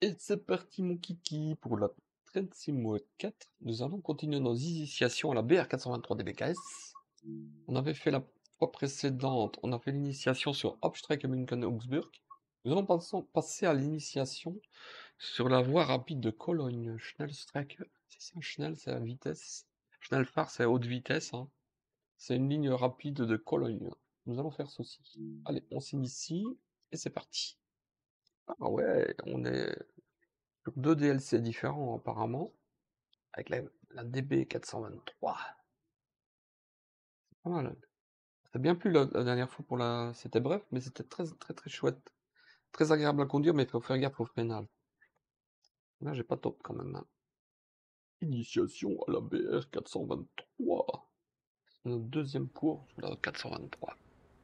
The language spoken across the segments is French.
Et c'est parti mon kiki pour la 36-4. Nous allons continuer nos initiations à la BR 423 DBKS. On avait fait la fois précédente, on a fait l'initiation sur Hauptstrecke München-Augsburg. Nous allons passer à l'initiation sur la voie rapide de Cologne. Schnellstrecke, c'est ça, Schnell c'est la vitesse. Schnellfahrt c'est haute vitesse, hein. C'est une ligne rapide de Cologne. Nous allons faire ceci. Allez, on s'initie et c'est parti. Ah ouais, on est sur 2 DLC différents apparemment, avec la DB 423. C'est pas mal. Ça bien plu la dernière fois pour la. C'était bref, mais c'était très très très chouette. Très agréable à conduire, mais il faut faire gaffe au freinage. Là, j'ai pas top quand même, hein. Initiation à la BR 423. C'est notre deuxième cours sur la 423.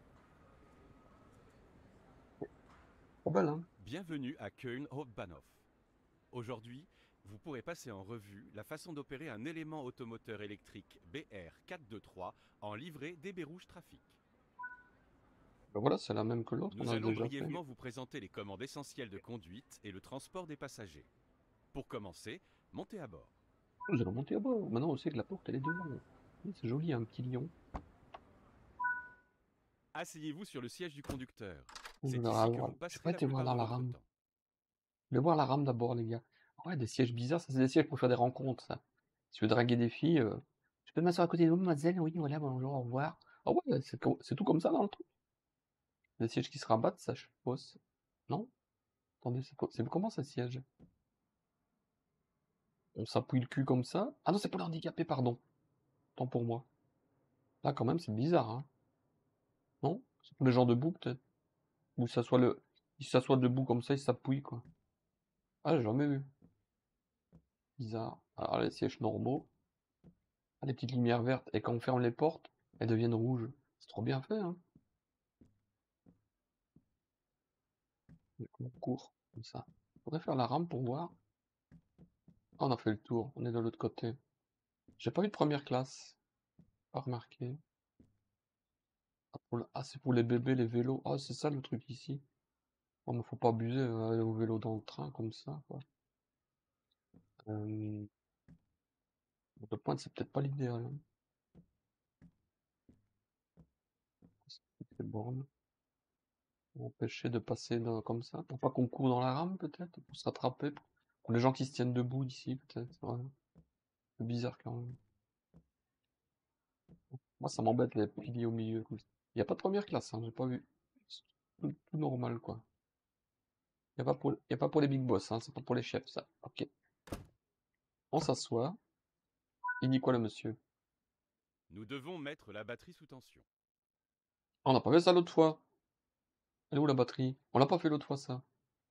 Trop belle, hein. Bienvenue à Köln-Hauptbahnhof. Aujourd'hui, vous pourrez passer en revue la façon d'opérer un élément automoteur électrique BR423 en livrée DB Rouge Trafic. Ben voilà, c'est la même que l'autre, on Nous a allons déjà fait. brièvement vous présenter les commandes essentielles de conduite et le transport des passagers. Pour commencer, montez à bord. Nous allons monter à bord. Maintenant, on sait que la porte, elle est devant. Oui, c'est joli, un petit lion. Asseyez-vous sur le siège du conducteur. On C'est va ici que voir. vous J'ai passerez pas la été voir plupart dans de la votre rame. temps. Je vais voir la rame d'abord, les gars. Ah ouais, des sièges bizarres, ça c'est des sièges pour faire des rencontres, ça. Si tu veux draguer des filles, je peux m'asseoir à côté de vous, mademoiselle? Oui, voilà, bonjour, au revoir. Ah ouais, c'est tout comme ça dans le truc. Des sièges qui se rabattent, ça, je suppose. Non? Attendez, c'est comment ça, siège? On s'appuie le cul comme ça? Ah non, c'est pour les handicapés, pardon. Tant pour moi. Là, quand même, c'est bizarre, hein. Non? C'est pour les gens debout, peut-être. Ou il s'assoit debout comme ça, il s'appuie, quoi. Ah, j'ai jamais vu. Bizarre. Alors, les sièges normaux. Ah, les petites lumières vertes. Et quand on ferme les portes, elles deviennent rouges. C'est trop bien fait, hein. On court, comme ça. Faudrait faire la rame pour voir. Ah, on a fait le tour. On est de l'autre côté. J'ai pas vu de première classe. Pas remarqué. Ah, c'est pour les bébés, les vélos. Ah, c'est ça le truc ici. Oh, mais faut pas abuser, aller au vélo dans le train, comme ça, quoi. Euh, de pointe, c'est peut-être pas l'idéal, hein. C'est bornes. Empêcher de passer comme ça. Pour pas qu'on court dans la rame, peut-être. Pour se rattraper. Pour les gens qui se tiennent debout ici, peut-être. Ouais. C'est bizarre quand même. Moi, ça m'embête les piliers au milieu. Il n'y a pas de première classe, hein, j'ai pas vu. C'est tout normal, quoi. Y a pas pour les big boss, hein, c'est pas pour les chefs, ça. Ok. On s'assoit. Il dit quoi, le monsieur? Nous devons mettre la batterie sous tension. Ah, on n'a pas fait ça l'autre fois. Elle est où la batterie? On l'a pas fait l'autre fois, ça.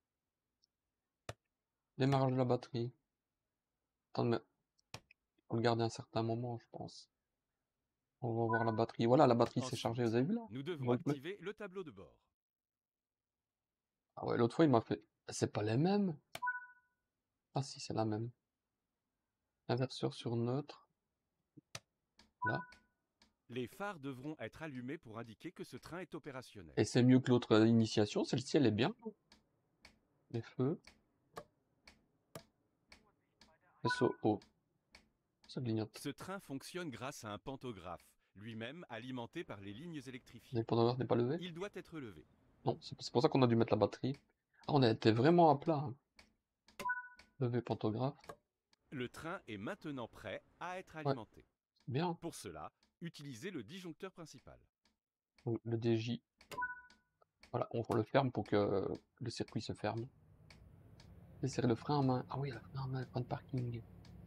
Démarrage de la batterie. Attends, mais faut le garder un certain moment, je pense. On va voir la batterie. Voilà, la batterie s'est chargée, vous Ensuite, avez vu là? nous devons Votre mec. activer le tableau de bord. Ah ouais, l'autre fois, il m'a fait. C'est pas les mêmes? Ah si, c'est la même. Inverseur sur neutre. Là. Les phares devront être allumés pour indiquer que ce train est opérationnel. Et c'est mieux que l'autre initiation. Celle-ci, elle est bien. Les feux. SOO. Ça clignote. Ce train fonctionne grâce à un pantographe, lui-même alimenté par les lignes électrifiées. Le pantographe n'est pas levé? Il doit être levé. Non, c'est pour ça qu'on a dû mettre la batterie. Ah, on a été vraiment à plat, hein. Levé pantographe. Le train est maintenant prêt à être Ouais, alimenté. bien. Pour cela, utilisez le disjoncteur principal. Donc, le DJ. Voilà, on le ferme pour que le circuit se ferme. Laissez le frein en main. Ah oui, le frein en main, le frein de parking.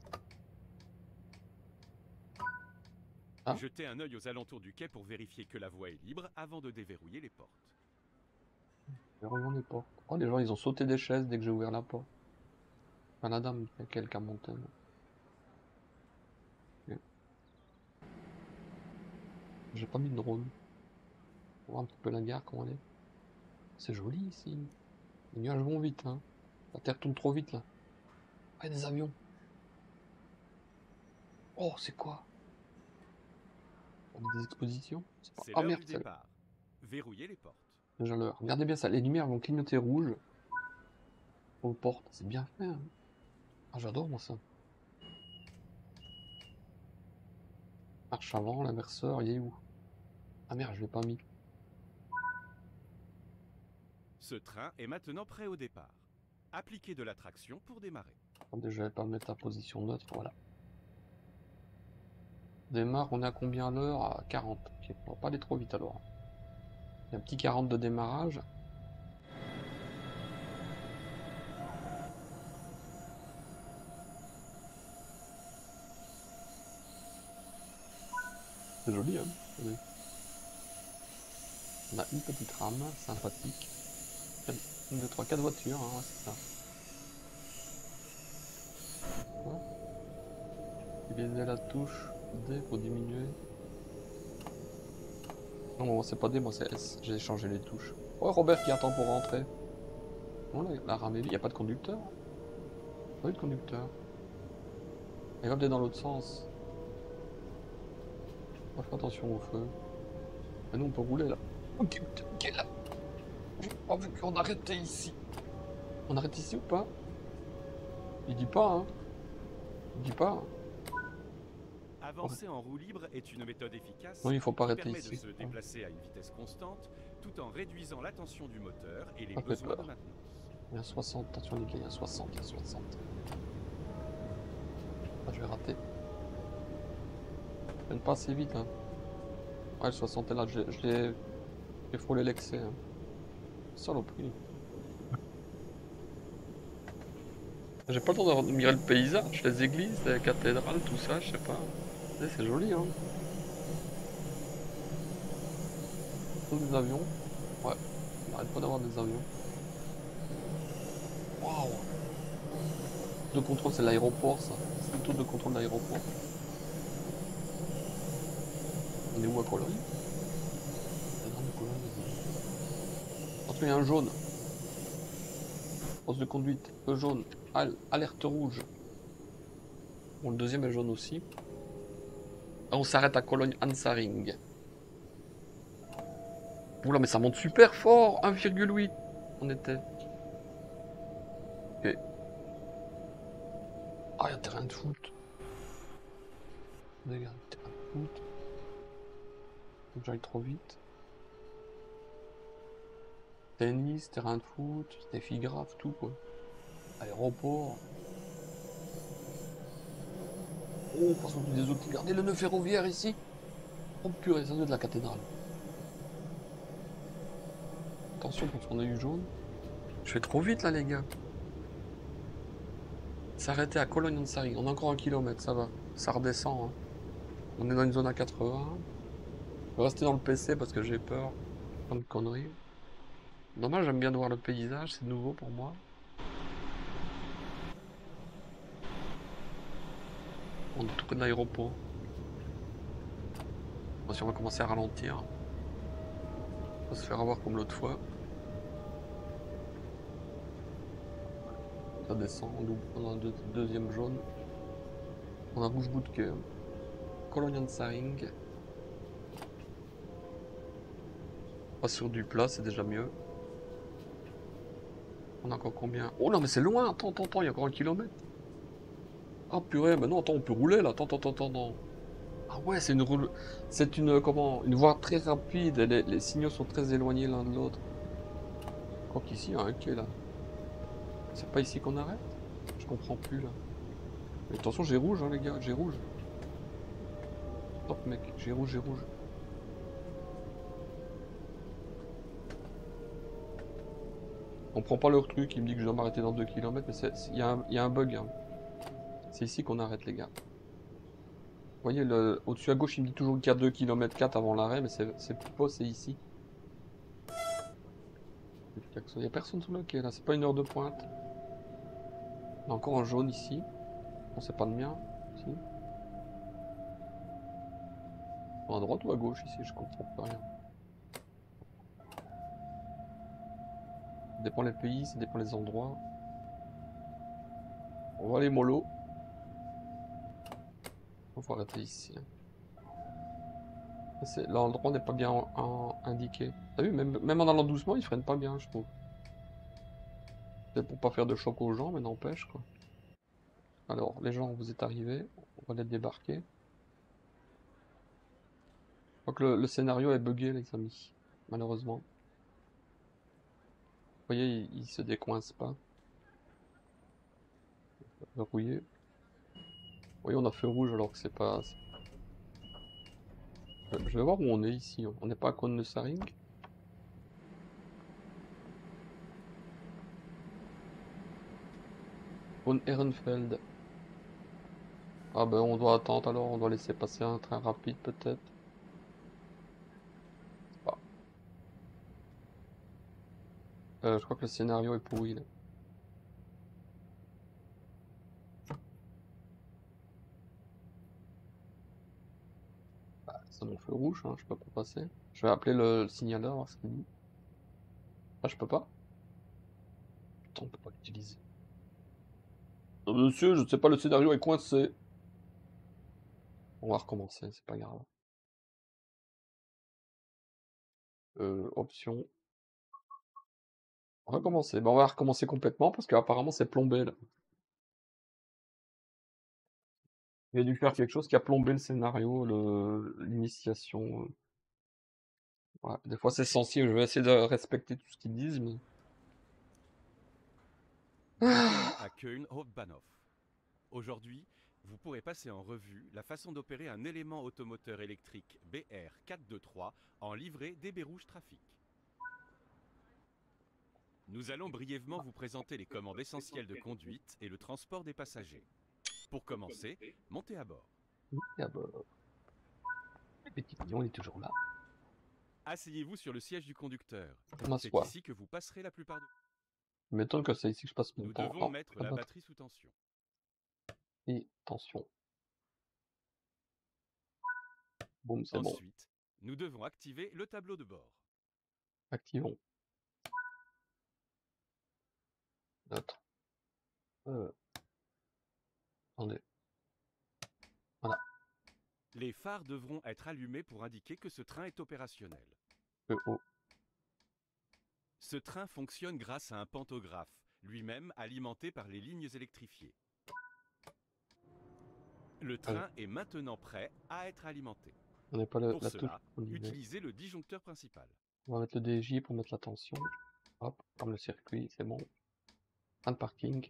Ah, Jetez un œil aux alentours du quai pour vérifier que la voie est libre avant de déverrouiller les portes. verrouillons les portes. Oh, les gens, ils ont sauté des chaises dès que j'ai ouvert la porte. Enfin, la dame, il y a quelqu'un monté. Ok. J'ai pas mis de drone. On voir un petit peu la gare, comment elle est. C'est joli ici. Les nuages vont vite, hein. La terre tourne trop vite, là. Ah, il y a des avions. Oh, c'est quoi? On a des expositions? C'est Oh l'heure merde, du c'est départ. Verrouillez les portes. déjà l'heure. Regardez bien ça, les lumières vont clignoter rouge. aux portes. C'est bien fait, hein. Ah, j'adore moi ça. Marche avant, l'inverseur, il est où? Ah merde, je l'ai pas mis. Ce train est maintenant prêt au départ. Appliquez de la traction pour démarrer. Attendez, je vais pas le mettre à position neutre, voilà. Démarre, on est à combien à l'heure? À 40. Ok, on va pas aller trop vite alors. Il y a un petit 40 de démarrage. C'est joli, hein. Regardez. On a une petite rame, sympathique. 1, 2, 3, 4 voitures, hein, c'est ça. Hein, utiliser la touche D pour diminuer. Non, c'est pas D, moi c'est S. J'ai changé les touches. Oh, Robert qui attend pour rentrer. Non, la rame est vide, il n'y a pas de conducteur. Pas eu de conducteur. Il va peut-être dans l'autre sens. On va faire attention au feu. Mais nous on peut rouler là. Ok, ok là. Oh, vu qu'on arrêtait ici. On arrête ici ou pas? Il dit pas, hein. Il dit pas. Avancer en roue libre est une méthode efficace Non, il faut pas qui arrêter permet ici. de se déplacer à une vitesse constante tout en réduisant la tension du moteur et les Ça fait besoins de peur. maintenance. Il y a 60, attention les gars, il y a 60, il y a 60. Ah, je vais rater. Je pas assez vite, hein. Ouais, le 60 est là, j'ai frôlé l'excès, hein. Saloperie. J'ai pas le temps d'admirer le paysage, les églises, les cathédrales, tout ça, je sais pas. C'est joli, hein. Des avions. Ouais, on n'arrête pas d'avoir des avions. Waouh! De contrôle, c'est l'aéroport, ça. C'est le tour de contrôle de l'aéroport. On est où à Cologne? La grande Cologne. Attention, il y a un jaune. Poste de conduite, feu jaune. Alerte rouge. Bon, le deuxième est jaune aussi. Ah, on s'arrête à Cologne-Hansaring. Oula, mais ça monte super fort! 1,8. On était. Ok. Ah, il y a un terrain de foot. Regarde, terrain de foot. Faut que j'aille trop vite. Tennis, terrain de foot, grave, tout quoi. Aéroport. Oh, passe au-dessus des autres. Regardez le nœud ferroviaire ici. Oh purée, ça doit être la cathédrale. Attention parce qu'on a eu jaune. Je fais trop vite là les gars. S'arrêter à Cologne-Hansaring. On a encore 1 kilomètre, ça va. Ça redescend. Hein. On est dans une zone à 80. Je vais rester dans le PC parce que j'ai peur. Plein de conneries. Dommage, j'aime bien voir le paysage, c'est nouveau pour moi. On est tout près de l'aéroport. Bon, si on va commencer à ralentir, on va se faire avoir comme l'autre fois. Ça descend, on a un deuxième jaune. On a rouge bout de cœur. Cologne-Hansaring. Pas sur du plat, c'est déjà mieux. On a encore combien? Oh non, mais c'est loin! Attends, il y a encore 1 kilomètre. Ah purée, mais non, attends, on peut rouler là. Attends. Ah ouais, c'est une, comment, une voie très rapide. Les signaux sont très éloignés l'un de l'autre. Je crois qu'ici, il y a un quai là. C'est pas ici qu'on arrête? Je comprends plus là. Mais attention, j'ai rouge, hein, les gars, j'ai rouge. Top mec, j'ai rouge. On prend pas leur truc, il me dit que je dois m'arrêter dans 2 kilomètres, mais il y a un bug. Hein. C'est ici qu'on arrête, les gars. Vous voyez, au-dessus à gauche, il me dit toujours qu'il y a 2 km 4 avant l'arrêt, mais c'est pas, c'est ici. Il y a personne sur le quai, là, c'est pas une heure de pointe. On a encore un jaune ici. Bon, c'est pas le mien, ici. À droite ou à gauche, ici, je comprends pas rien. Ça dépend les pays, ça dépend les endroits. On va aller mollo. On va arrêter ici. L'endroit n'est pas bien indiqué. T'as vu, même en allant doucement, ils freinent pas bien, je trouve. C'est pour pas faire de choc aux gens, mais n'empêche quoi. Alors, les gens, vous êtes arrivés, on va les débarquer. Je crois que le scénario est buggé, les amis, malheureusement. Vous voyez, il se décoince pas. Verrouillé. Vous voyez, on a feu rouge alors que c'est pas... Je vais voir où on est ici. On n'est pas à Cône-de-Saring. Von Ehrenfeld. Ah ben on doit attendre alors, on doit laisser passer un train rapide peut-être. Ah. Je crois que le scénario est pourri là. Bah, c'est mon feu rouge, hein, je peux pas passer. Je vais appeler le signaleur, voir ce qu'il dit. Ah, je peux pas? Putain, on peut pas l'utiliser. Monsieur, je ne sais pas, le scénario est coincé. On va recommencer, c'est pas grave. Option. Recommencer. Bon, on va recommencer complètement parce qu'apparemment c'est plombé là. Il a dû faire quelque chose qui a plombé le scénario, l'initiation. Ouais, des fois c'est sensible, je vais essayer de respecter tout ce qu'ils disent, mais... Bienvenue à Köln Hauptbahnhof. Aujourd'hui, vous pourrez passer en revue la façon d'opérer un élément automoteur électrique BR423 en livrée DB Rouge Trafic. Nous allons brièvement vous présenter les commandes essentielles de conduite et le transport des passagers. Pour commencer, montez à bord. Ah bah, le petit pignon, il est toujours là. Asseyez-vous sur le siège du conducteur. Je C'est m'assois. ici que vous passerez la plupart de... Je m'étonne que c'est ici que je passe mon Nous temps. devons Oh, mettre la la batterie. batterie sous tension. Et attention. Boum, c'est bon. Ensuite, nous devons activer le tableau de bord. Activons. Notre. Attendez. Voilà. Les phares devront être allumés pour indiquer que ce train est opérationnel. Oh. Ce train fonctionne grâce à un pantographe, lui-même alimenté par les lignes électrifiées. Le train est maintenant prêt à être alimenté. On n'est pas Pour la touche cela, qu'on y met. utilisez le disjoncteur principal. On va mettre le DJ pour mettre la tension. Hop, comme le circuit, c'est bon. Fin de parking.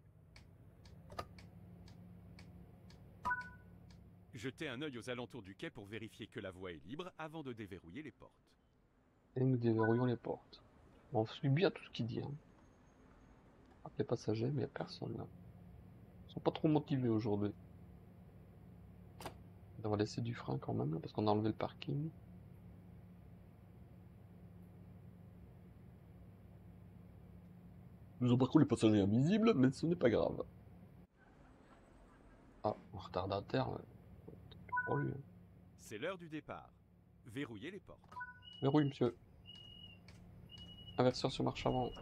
Jetez un œil aux alentours du quai pour vérifier que la voie est libre avant de déverrouiller les portes. Et nous déverrouillons les portes. On suit bien tout ce qu'il dit. Hein. Les passagers, mais il n'y a personne là. Ils sont pas trop motivés aujourd'hui. On va laisser du frein quand même, là, parce qu'on a enlevé le parking. Nous ont par contre les passagers invisibles, mais ce n'est pas grave. Ah, retardataire. Pour lui. Hein. C'est l'heure du départ. Verrouillez les portes. Verrouille, monsieur. Inverseur sur marche avant.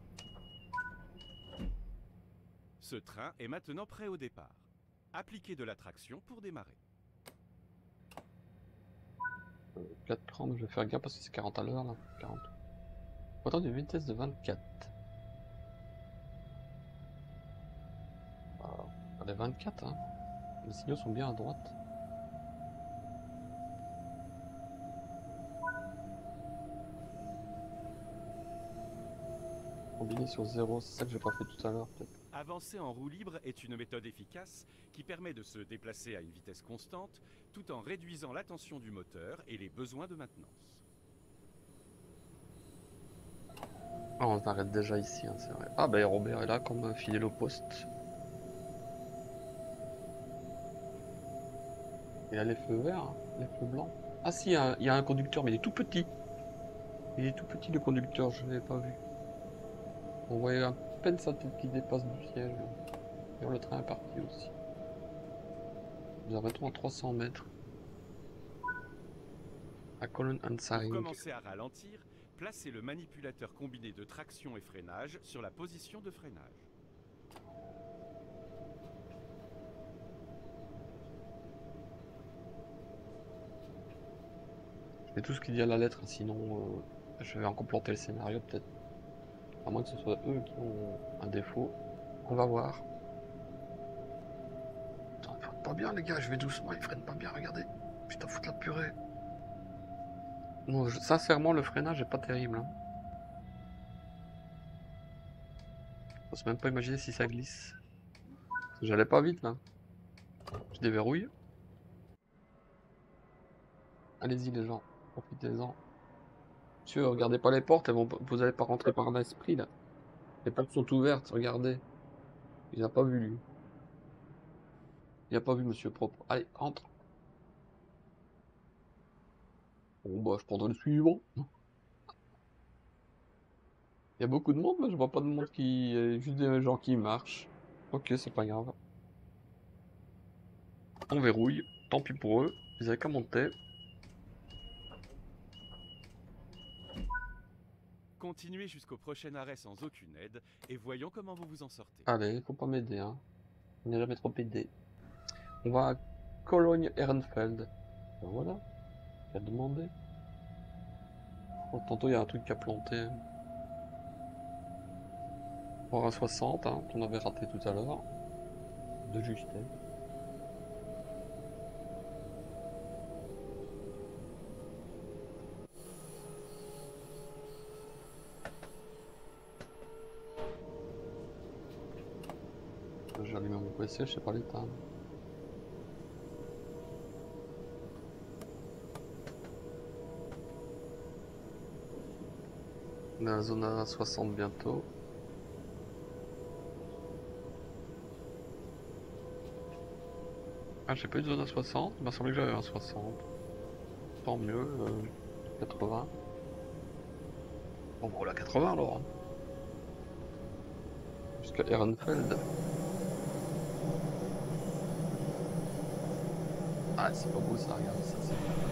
Ce train est maintenant prêt au départ. Appliquez de la traction pour démarrer. 4,30, je vais faire gaffe parce que c'est 40 à l'heure là. 40. Attends, une vitesse de 24. Les 24, hein. Les signaux sont bien à droite. Combiné sur 0, c'est ça que j'ai pas fait tout à l'heure peut-être. Avancer en roue libre est une méthode efficace qui permet de se déplacer à une vitesse constante tout en réduisant la tension du moteur et les besoins de maintenance. Ah, on s'arrête déjà ici, hein, c'est vrai. Ah bah Robert est là comme fidèle au poste. Il a les feux verts, hein, les feux blancs. Ah si, il y a un conducteur, mais il est tout petit. Il est tout petit le conducteur, je ne l'ai pas vu. On voyait à peine sa tête qui dépasse du siège. D'ailleurs, le train est parti aussi. Nous arrêtons à 300 mètres. À Cologne Pour Hansaring. commencer à ralentir, placez le manipulateur combiné de traction et freinage sur la position de freinage. Je fais tout ce qu'il dit à la lettre, sinon je vais encore planter le scénario peut-être. À moins que ce soit eux qui ont un défaut. On va voir. Putain, ils freinent pas bien les gars, je vais doucement, ils freinent pas bien, regardez. Putain, foutre la purée. Non, sincèrement, le freinage est pas terrible. Hein. J'ose même pas imaginer si ça glisse. J'allais pas vite là. Je déverrouille. Allez-y les gens, profitez-en. Monsieur, regardez pas les portes, vous allez pas rentrer par un esprit là. Les portes sont ouvertes, regardez. Il n'a pas vu lui. Il n'a pas vu monsieur propre. Allez, entre. Bon bah je prendrai le suivant. Il y a beaucoup de monde là, je vois pas de monde qui. Juste des gens qui marchent. Ok, c'est pas grave. On verrouille. Tant pis pour eux. Ils avaient qu'à monter. Continuez jusqu'au prochain arrêt sans aucune aide et voyons comment vous vous en sortez. Allez, faut pas m'aider hein. On n'est jamais trop aidé. On va à Cologne-Ehrenfeld. Ben voilà. J'ai demandé. Oh, tantôt il y a un truc qui a planté. On à 60, hein, qu'on avait raté tout à l'heure. De justesse. J'ai allumé mon PC, je sais pas l'éteindre. On est à la zone à 60 bientôt. Ah, j'ai pas eu de zone à 60, il m'a semblé que j'avais un 60. Tant mieux, 80. Bon, on roule à 80 alors. Hein. Jusqu'à Ehrenfeld. Ah, c'est pas beau ça, regarde ça.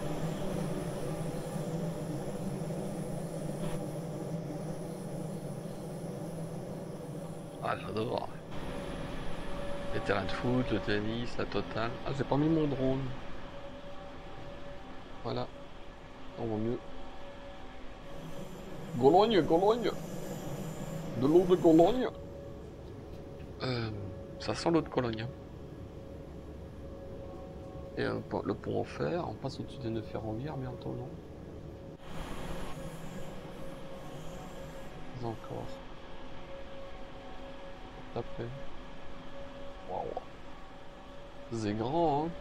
Ah, j'adore. Les terrains de foot, le tennis, la totale. Ah, j'ai pas mis mon drone. Voilà. On va mieux. Gologne, Gologne. De l'eau de Gologne. Ça sent l'eau de Cologne. Hein. Et le pont en fer, on passe au-dessus des nœuds ferroviaires bientôt, non? Pas encore. Après. Waouh. C'est grand, hein?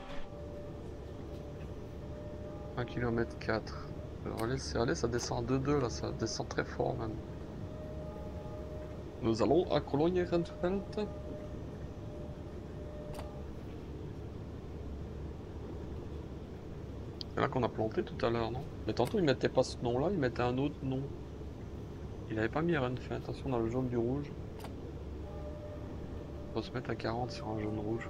1 km 4. Allez, ça descend à 2,2 là, ça descend très fort même. Nous allons à Cologne-Ehrenfeld. C'est là qu'on a planté tout à l'heure, non? Mais tantôt il mettait pas ce nom-là, il mettait un autre nom. Il avait pas mis Ehrenfeld, attention dans le jaune du rouge. Faut se mettre à 40 sur un jaune rouge.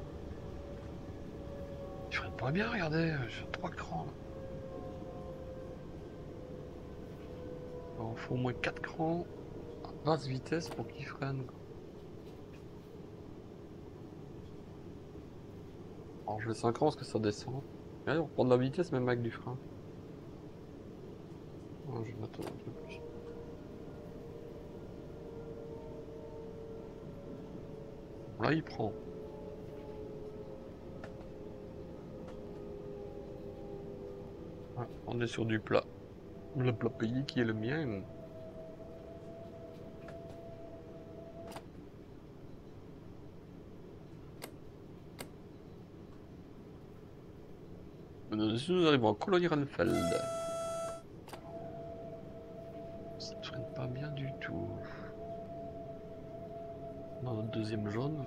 Je ferais pas bien, regardez, j'ai 3 crans là. Il faut au moins 4 crans à basse vitesse pour qu'il freine. Alors je vais 5 crans parce que ça descend. Allez, on reprend de la vitesse même avec du frein. Ouais, je vais mettre un peu plus. Là il prend. Ouais, on est sur du plat. Le plat pays qui est le mien. Nous arrivons à Cologne-Ehrenfeld. Ça ne freine pas bien du tout. Dans notre deuxième jaune.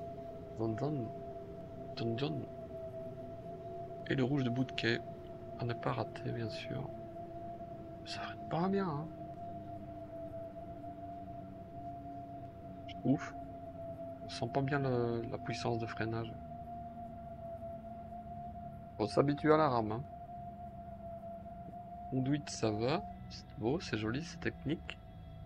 Jaune. Et le rouge de bout de quai. À ne pas rater, bien sûr. Ça freine pas bien, hein. Je trouve. On sent pas bien la puissance de freinage. Faut s'habituer à la rame, hein. Conduite, ça va. C'est beau, c'est joli, c'est technique.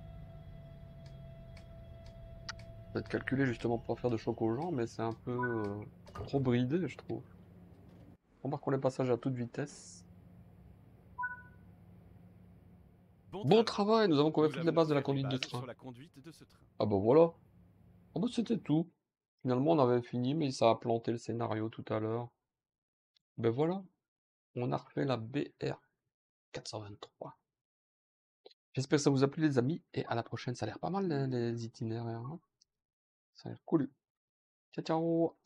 Ça va être calculé justement pour pas faire de choc aux gens, mais c'est un peu trop bridé, je trouve. Remarquons les passages à toute vitesse. Bon travail, nous avons couvert Nous toutes les avons bases de la couvert les conduite de bases train. sur la conduite de ce train. Ah bah voilà. Ah bah c'était tout. Finalement, on avait fini, mais ça a planté le scénario tout à l'heure. Ben voilà, on a refait la BR 423. J'espère que ça vous a plu les amis, et à la prochaine. Ça a l'air pas mal les itinéraires, hein. Ça a l'air cool. Ciao ciao.